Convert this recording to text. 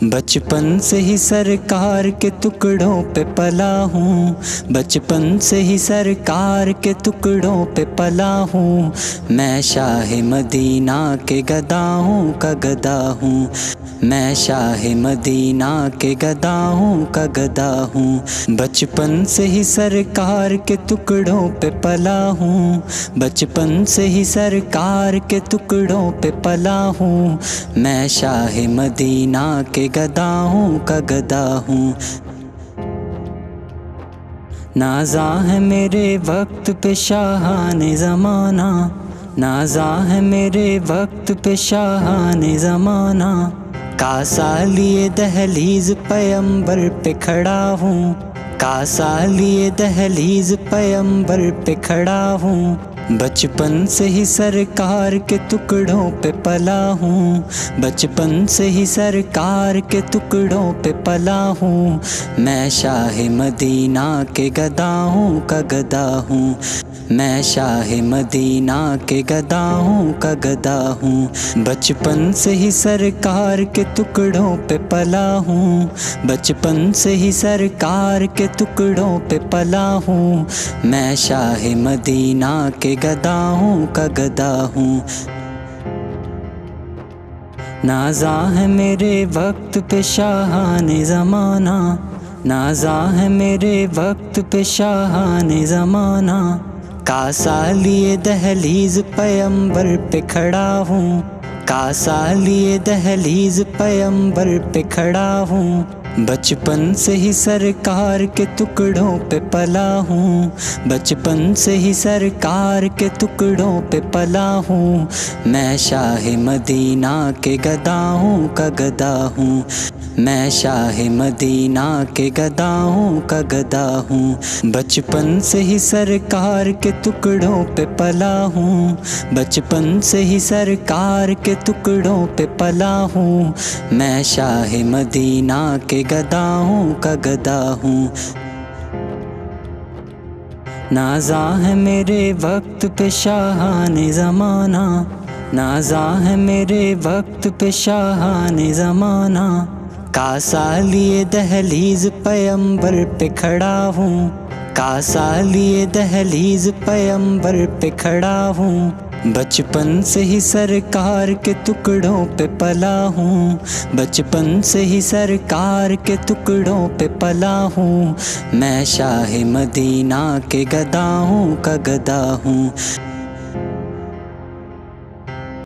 बचपन से ही सरकार के टुकड़ों पे पला हूँ, बचपन से ही सरकार के टुकड़ों पे पला हूँ। मैं शाह मदीना के गदाहों का गदा हूँ, मैं शाह मदीना के गदाहों का गदा हूँ। बचपन से ही सरकार के टुकड़ों पे पला हूँ, बचपन से ही सरकार के टुकड़ों पे पला हूँ। मैं शाह मदीना के गदाहों का गदा हूँ। नाज़ा है मेरे वक्त पे शाहाने ज़माना, नाज़ा है मेरे वक्त पे शाहाने ज़माना। कासा लिए दहलीज पैगंबर पे खड़ा हूँ, कासा लिए दहलीज पैगंबर पे खड़ा हूँ। बचपन से ही सरकार के टुकड़ों पे पला हूँ, बचपन से ही सरकार के टुकड़ों पे पला हूँ। मैं शाह मदीना के गदाहों का गदा हूँ, मैं शाह मदीना के गदाहों का गदा हूँ। बचपन से ही सरकार के टुकड़ों पे पला हूँ, बचपन से ही सरकार के टुकड़ों पे पला हूँ। मैं शाह मदीना के गदाहों का गदा हूँ। नाज़ा है मेरे वक्त पे शाहाने ज़माना, नाज़ा है मेरे वक्त पे शाहाने ज़माना। कासा लिए दहलीज पैगंबर पे खड़ा हूँ, कासा लिए दहलीज पैगंबर पे खड़ा हूँ। बचपन से ही सरकार के टुकड़ों पे पला हूँ, बचपन से ही सरकार के टुकड़ों पे पला हूँ। मैं शाह मदीना के गदाहों का गदा हूँ, मैं शाह मदीना के गदाहों का गदा हूँ। बचपन से ही सरकार के टुकड़ों पे पला हूँ, बचपन से ही सरकार के टुकड़ों पे पला हूँ। मैं शाह मदीना के गदाहों का गदा हूँ। नाज़ा है मेरे वक्त पे शाहाने ज़माना, नाज़ा है मेरे वक्त पे शाहाने ज़माना। कासा लिए दहलीज पैगंबर पे खड़ा हूँ, कासा लिए दहलीज पैगंबर पे खड़ा हूँ। बचपन से ही सरकार के टुकड़ों पे पला हूँ, बचपन से ही सरकार के टुकड़ों पे पला हूँ। मैं शाह मदीना के गदाहों का गदा हूँ।